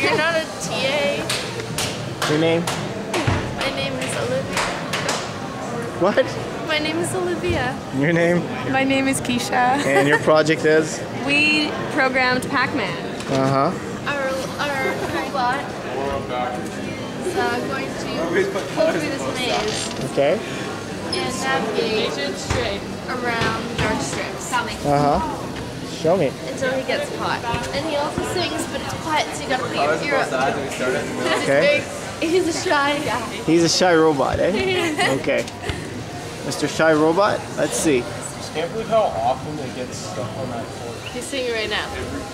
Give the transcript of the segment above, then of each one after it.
You're not a TA. Your name? My name is Olivia. What? My name is Olivia. Your name? My name is Keesha. And your project is? We programmed Pacman. Uh-huh. Our robot is going to go through this maze Okay. and navigate around dark strips Uh-huh. Show me. until he gets caught. And he also sings, but it's quiet, so you gotta put your ear up. Okay. He's a shy guy. He's a shy robot, eh? Okay. Mr. Shy Robot, let's see. I can't believe how often it gets stuck on that floor. He's singing right now.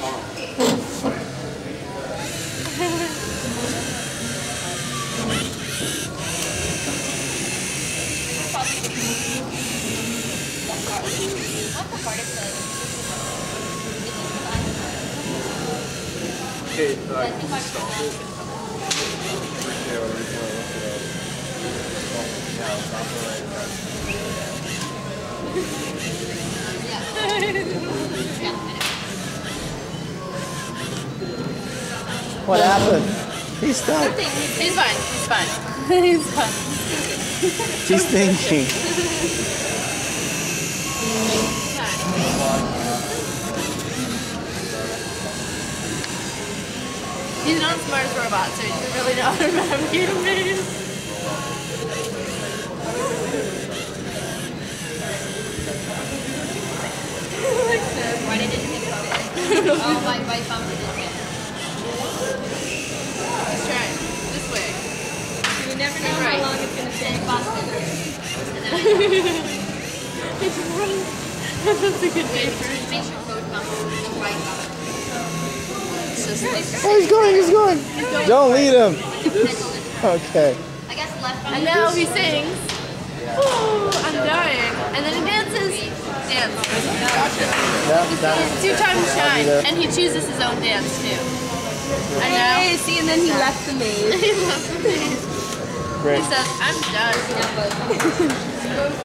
Okay, like, stop it. What happened? He's stuck. He's fine. He's fine. He's fine. He's thinking. He's not the smartest robot, so he doesn't really know how to navigate a maze. Why did it think about it? Oh, my thumb did it. He's trying. This way. You never know how long it's going to take. That's a good day for it. Make sure code comes right up. Oh, he's going, he's going. Don't lead him. Okay. I guess left. And now he sings. Ooh, I'm dying. And then he dances. Dance. He's 2 times shy. And he chooses his own dance too. And now See, and then he left the maze. he loves the maze. Great. He says, I'm done.